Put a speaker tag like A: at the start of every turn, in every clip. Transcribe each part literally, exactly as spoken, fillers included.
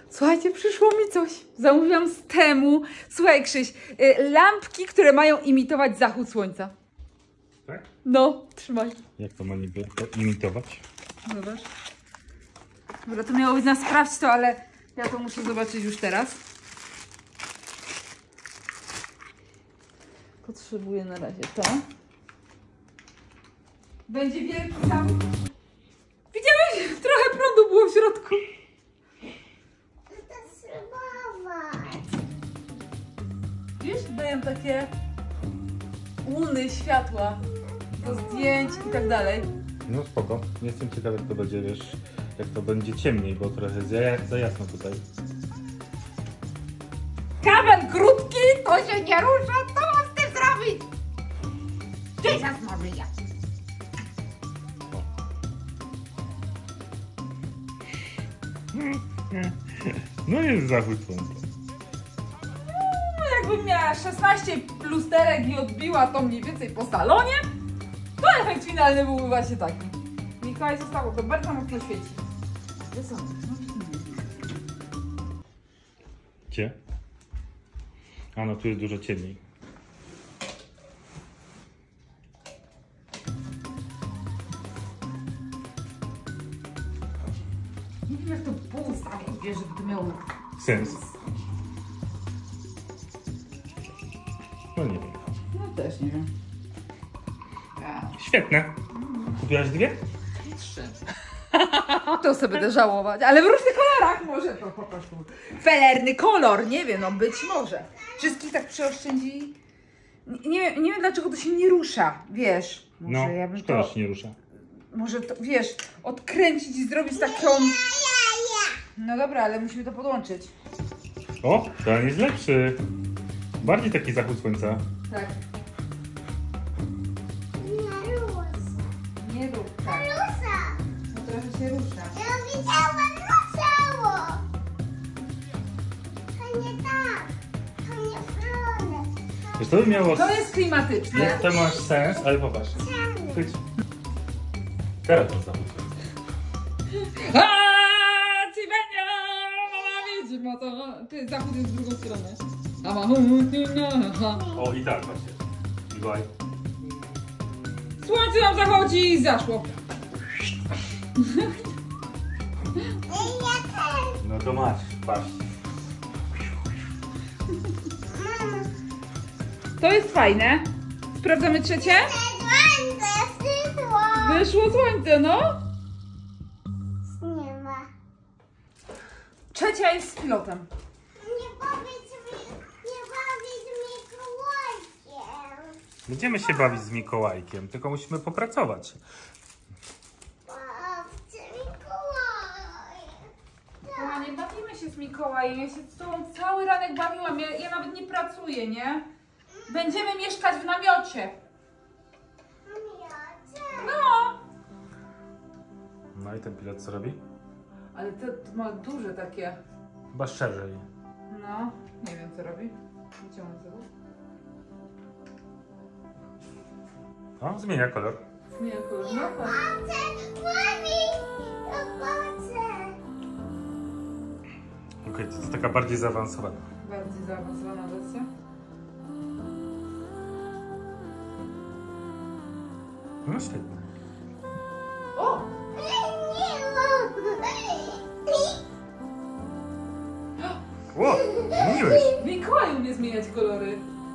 A: Słuchajcie, przyszło mi coś. Zamówiłam z Temu. Słuchaj, Krzyś, y, lampki, które mają imitować zachód słońca.
B: Tak?
A: No, trzymaj.
B: Jak to ma niby imitować?
A: Zobacz. Dobra, to miało być na sprawdź to, ale ja to muszę zobaczyć już teraz. Potrzebuję na razie to. Będzie wielki zachód. Widziałeś? Trochę prądu było w środku. Wiesz, dają takie łuny światła do zdjęć i tak dalej.
B: No spoko. Jestem ciekawy, jak to będzie, wiesz, jak to będzie ciemniej, bo trochę za, za jasno tutaj.
A: Kabel krótki, to się nie rusza, co mam z tym zrobić? Jesus Maria.
B: No jest zachód słońca.
A: No jakbym miała szesnaście lusterek i odbiła to mniej więcej po salonie, to efekt finalny byłby właśnie taki. Mikołaj zostało, to bardzo mocno świeci. Gdzie są?
B: Gdzie? A no tu jest dużo ciemniej.
A: Nie wiem, jak to poustawić, wiesz, żeby to miało
B: Sens. No nie wiem.
A: No też nie wiem. Ja.
B: Świetne. Kupiłaś dwie?
A: Trzy. To sobie będę żałować, ale w różnych kolorach może to po prostu. Felerny kolor, nie wiem, no być może. Wszystkich tak przeoszczędzili. Nie, nie, wiem, nie wiem dlaczego to się nie rusza, wiesz. Może
B: No,
A: ja bym
B: to
A: to,
B: się nie rusza.
A: może to, wiesz, odkręcić i zrobić taką... No dobra, ale musimy to podłączyć.
B: O, ten jest lepszy. Bardziej taki zachód słońca.
A: Tak.
C: Nie rusza.
A: Nie rób tak.
C: Rusza.
A: No trochę się rusza.
C: Ja widziałam, ruszało. To nie tak. To nie stronę.
B: Wiesz, to by miało...
A: To jest klimatyczne.
B: To masz sens, ale popatrz. Chodź. Teraz to zachód słońca.
A: Aaaa, Cibenia! Mama widzi, ma to... Ty, zachód jest w drugą stronę.
B: O i tak właśnie. Mikołaj.
A: Słońce nam zachodzi i zaszło.
C: Ja też.
B: No to masz, patrz.
C: Mama.
A: To jest fajne. Sprawdzamy trzecie?
C: Słońce, szydło.
A: Wyszło słońce, no.
C: Nie ma.
A: Trzecia jest z pilotem.
C: Nie powiedz mi, nie powiedz Mikołajkiem.
B: Będziemy się bawić z Mikołajkiem, tylko musimy popracować.
C: Babcie Mikołaj.
A: Kochanie, bawimy się z Mikołajem. Ja się z tobą cały ranek bawiłam. Ja, ja nawet nie pracuję, nie? Będziemy mieszkać w namiocie. No.
B: No i ten pilot co robi?
A: Ale to, to ma duże takie.
B: Chyba szerzej.
A: No, nie wiem co robi. Gdzie on zrobił?
B: O, zmienia kolor.
A: Nie, kolor. No, kolor.
C: Babcie, mami, babcie.
B: Okej, to jest taka bardziej zaawansowana.
A: Bardziej zaawansowana wersja.
B: No świetnie.
A: O!
B: Ło, zmieniłeś.
A: Mikołaj umie zmieniać kolory.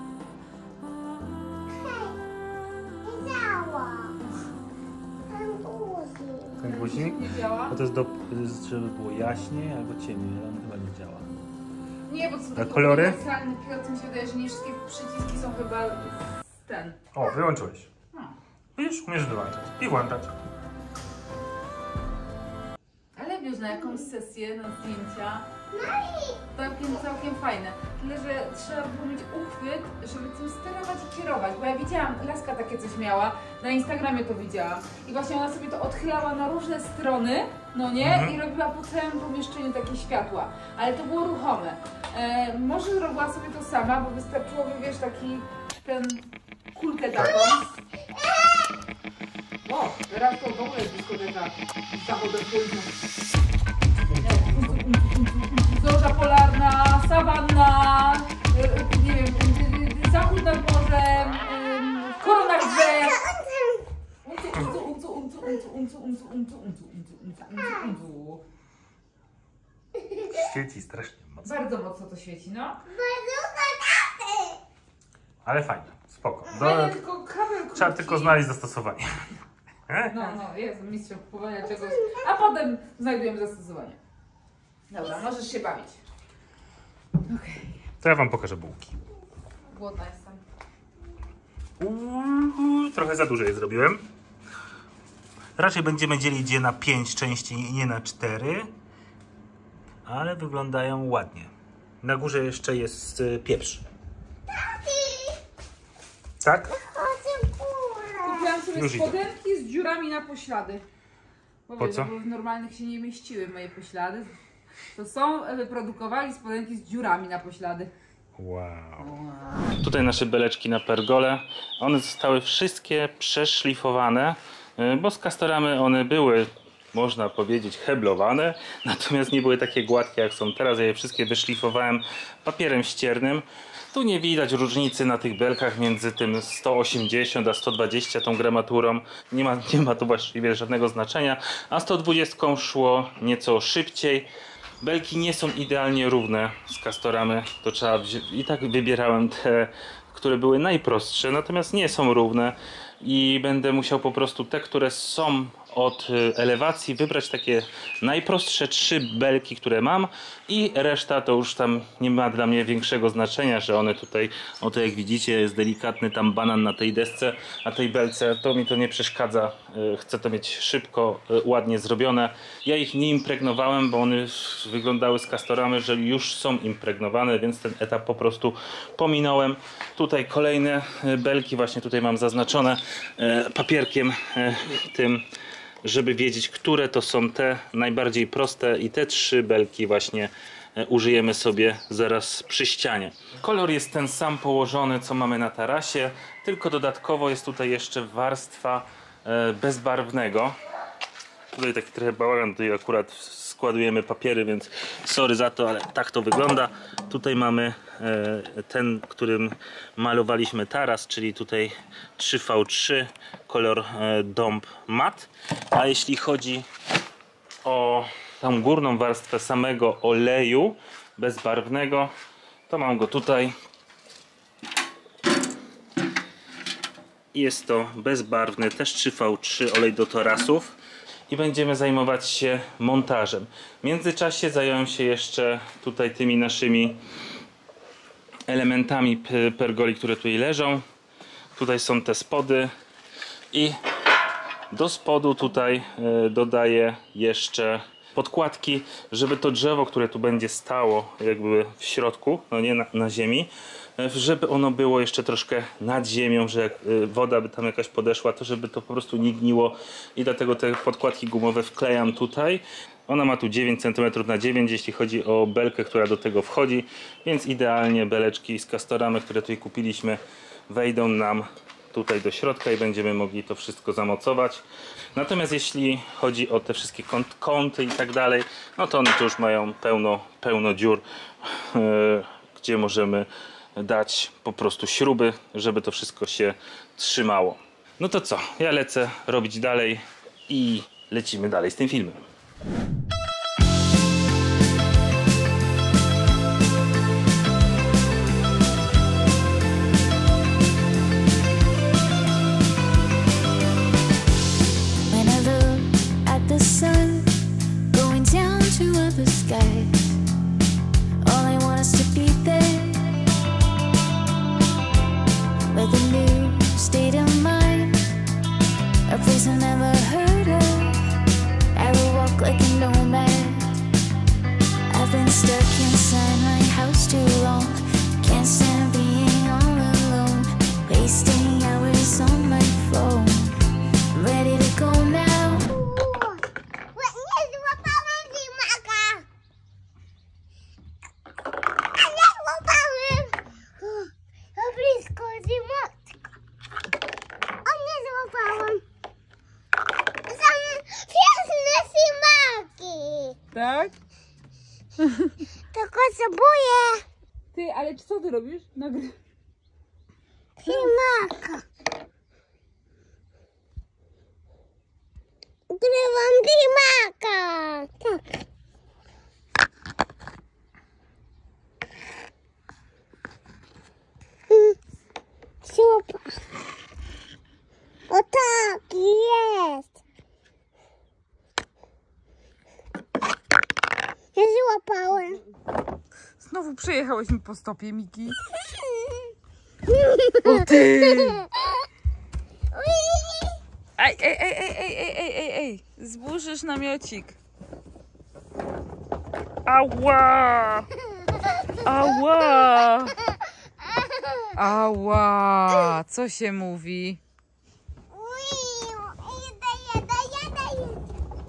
B: Ten guzik?
A: Nie działa?
B: Bo to jest do, żeby było jaśniej albo ciemniej, ale on chyba nie działa.
A: Nie, bo co taki
B: kolory?
A: uniwersalny pilot, mi się wydaje, że nie wszystkie przyciski są chyba z ten.
B: O, wyłączyłeś.
A: No.
B: Widzisz, umiesz wyłączać i włączać.
A: Ale wiesz, na jakąś sesję, na zdjęcia, całkiem, całkiem fajne. Tyle, że trzeba było mieć uchwyt, żeby tym sterować i kierować. Bo ja widziałam, Laska takie coś miała, na Instagramie to widziałam. I właśnie ona sobie to odchylała na różne strony, no nie?
B: Mhm.
A: I robiła po całym pomieszczeniu takie światła. Ale to było ruchome. E, może robiła sobie to sama, bo wystarczyłoby, wiesz, taki, ten, kulkę taką. O, teraz to w ogóle jest dyskoteka z zachodem słońca.
B: świeci strasznie mocno.
A: Bardzo mocno to świeci, no.
B: Ale fajnie, spoko. Do...
A: Fajnie, tylko kabel krótki.
B: Trzeba tylko znaleźć zastosowanie.
A: No, no, jest mistrzem kupowania czegoś, a potem znajdujemy zastosowanie. Dobra, możesz się bawić. Okej.
B: To ja wam pokażę bułki.
A: Głodna jestem.
B: Uuu, trochę za dużo je zrobiłem. Raczej będziemy dzielić je na pięć części, nie na cztery. Ale wyglądają ładnie. Na górze jeszcze jest y, pieprz. Tak?
A: Kupiłam sobie
B: Już idę.
A: spodenki z dziurami na poślady. Bo
B: Po
A: wiesz,
B: co?
A: Bo w normalnych się nie mieściły moje poślady. To są, wyprodukowali spodenki z dziurami na poślady.
B: Wow.
A: Wow.
B: Tutaj nasze beleczki na pergole. One zostały wszystkie przeszlifowane, y, bo z Castoramy one były, można powiedzieć, heblowane, natomiast nie były takie gładkie jak są teraz. Ja je wszystkie wyszlifowałem papierem ściernym. Tu nie widać różnicy na tych belkach między tym sto osiemdziesiąt a sto dwadzieścia tą gramaturą. Nie ma, nie ma tu właściwie żadnego znaczenia, a sto dwadzieścia szło nieco szybciej. Belki nie są idealnie równe z Castoramy, to trzeba wziąć. I tak wybierałem te, które były najprostsze, natomiast nie są równe i będę musiał po prostu te, które są od elewacji, wybrać takie najprostsze trzy belki, które mam, i reszta to już tam nie ma dla mnie większego znaczenia, że one tutaj, oto jak widzicie, jest delikatny tam banan na tej desce, a tej belce, to mi to nie przeszkadza. Chcę to mieć szybko, ładnie zrobione. Ja ich nie impregnowałem, bo one wyglądały z Castoramy, że już są impregnowane, więc ten etap po prostu pominąłem. Tutaj kolejne belki, właśnie tutaj mam zaznaczone papierkiem tym, żeby wiedzieć, które to są te najbardziej proste, i te trzy belki właśnie użyjemy sobie zaraz przy ścianie. Kolor jest ten sam położony, co mamy na tarasie, tylko dodatkowo jest tutaj jeszcze warstwa bezbarwnego. Tutaj taki trochę bałagan, tutaj akurat składujemy papiery, więc sorry za to, ale tak to wygląda. Tutaj mamy ten, którym malowaliśmy taras, czyli tutaj trzy V trzy, kolor Dąb Mat. A jeśli chodzi o tą górną warstwę samego oleju bezbarwnego, to mam go tutaj. Jest to bezbarwny, też trzy V trzy olej do tarasów. I będziemy zajmować się montażem. W międzyczasie zająłem się jeszcze tutaj tymi naszymi elementami pergoli, które tutaj leżą. Tutaj są te spody i do spodu tutaj dodaję jeszcze podkładki, żeby to drzewo, które tu będzie stało jakby w środku, no nie na, na ziemi, żeby ono było jeszcze troszkę nad ziemią, że jak woda by tam jakaś podeszła, to żeby to po prostu nie gniło, i dlatego te podkładki gumowe wklejam tutaj. Ona ma tu dziewięć centymetrów na dziewięć, jeśli chodzi o belkę, która do tego wchodzi, więc idealnie beleczki z Castoramy, które tutaj kupiliśmy, wejdą nam tutaj do środka i będziemy mogli to wszystko zamocować. Natomiast jeśli chodzi o te wszystkie kąt, kąty i tak dalej, no to one tu już mają pełno, pełno dziur, yy, gdzie możemy dać po prostu śruby, żeby to wszystko się trzymało. No to co? Ja lecę robić dalej i lecimy dalej z tym filmem.
A: Tak?
C: Tylko zabuję.
A: Ty, ale co ty robisz? Nagry...
C: Ślimaka. Grywam ślimaka. Tak. Jechałem.
A: Znowu przejechałeś mi po stopie, Miki. O ty! Ej, ej, ej, ej, ej, ej, ej, ej, ej. Zburzysz namiocik. Ała! Ała! Ała! Co się mówi?
C: Jedę, jedę, jedę, jedę.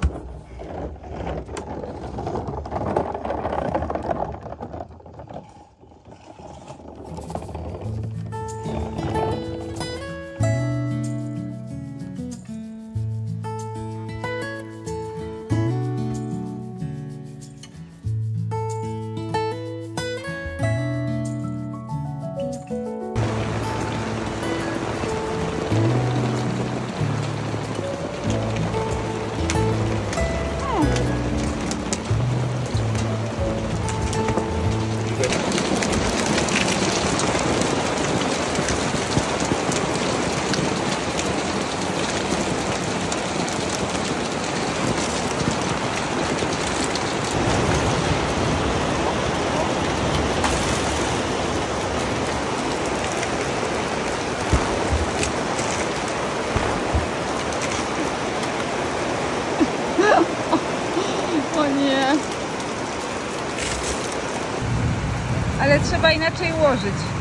A: O nie. Ale trzeba inaczej ułożyć.